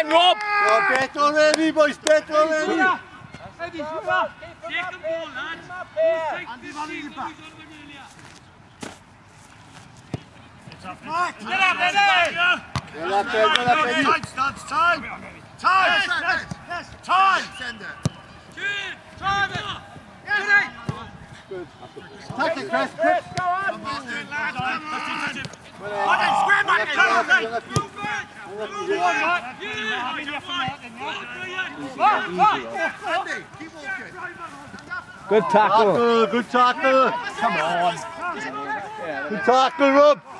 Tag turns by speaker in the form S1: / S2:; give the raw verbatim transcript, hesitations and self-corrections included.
S1: on, Rob!
S2: Oh, bet already, boys, bet already.
S3: Ready, super.
S4: Second ball, lads.
S3: Andy, one in the back.
S4: Mark, get up, ready!
S2: Well up, Ben, well up, Ben.
S3: Time, starts, time. Time. Yes, yes, time. Send it.
S4: Time it!
S2: Good. Take it, Chris, Chris.
S3: Go on.
S4: Come on, lads, come on!
S2: Well,
S4: On then, square back,
S2: well up,
S4: come
S2: well up,
S4: Move back!
S2: well up,
S4: Move
S2: well
S4: on,
S2: up.
S4: Mark! Yeah! You're fine!
S3: Andy, keep walking.
S1: Good tackle.
S2: Tackle, good tackle.
S1: Come on.
S2: Good tackle, Rob.